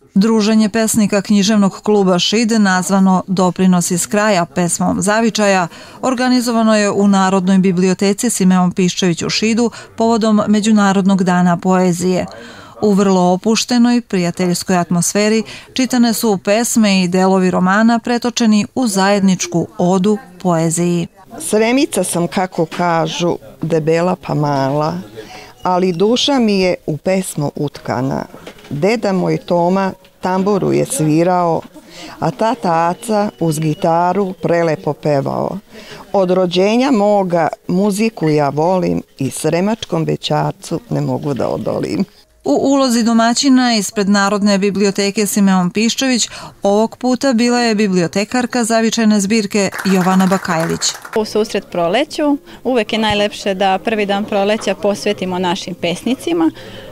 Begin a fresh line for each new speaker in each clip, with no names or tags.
Druženje pesnika književnog kluba Šid, nazvano Doprinos iz kraja pesmom Zavičaja, organizovano je u Narodnoj biblioteci Simeon Piščević u Šidu povodom Međunarodnog dana poezije. U vrlo opuštenoj, prijateljskoj atmosferi čitane su pesme i delovi romana pretočeni u zajedničku odu poeziji.
Sremica sam, kako kažu, debela pa mala, ali duša mi je u pesmu utkana. Deda moj Toma tamburu je svirao, a tata Aca uz gitaru prelepo pevao. Od rođenja moga muziku ja volim i sremačkom bećarcu ne mogu da odolim.
U ulozi domaćina ispred Narodne biblioteke Simeon Piščević ovog puta bila je bibliotekarka zavičajne zbirke Jovana Bakajlić.
U susret proleću uvek je najlepše da prvi dan proleća posvetimo našim pesnicima.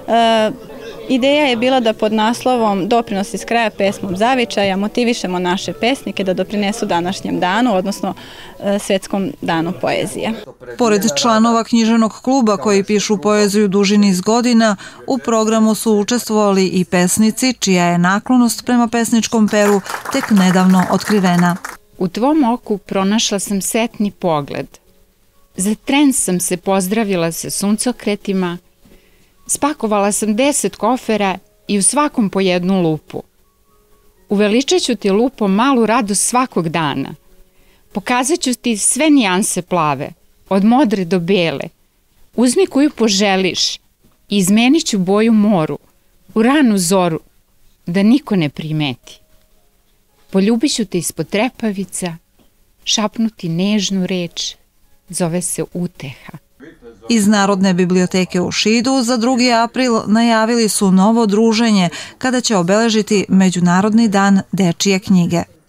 Ideja je bila da pod naslovom Doprinos iz kraja pesmom Zavičaja motivišemo naše pesnike da doprinesu današnjem danu, odnosno Svetskom danu poezije.
Pored članova književnog kluba koji pišu poeziju duži niz godina, u programu su učestvovali i pesnici čija je naklonost prema pesničkom peru tek nedavno otkrivena.
U tvom oku pronašla sam setni pogled. Za tren sam se pozdravila sa suncokretima, spakovala sam 10 kofera i u svakom po jednu lupu. Uveličat ću ti lupom malu radost svakog dana. Pokazat ću ti sve nijanse plave, od modre do bele. Uzmi koju poželiš i izmenit ću boju moru, u ranu zoru, da niko ne primeti. Poljubit ću te ispod trepavica, šapnuti nežnu reč, zove se uteha.
Iz Narodne biblioteke u Šidu za 2. april najavili su novo druženje kada će obeležiti Međunarodni dan dečije knjige.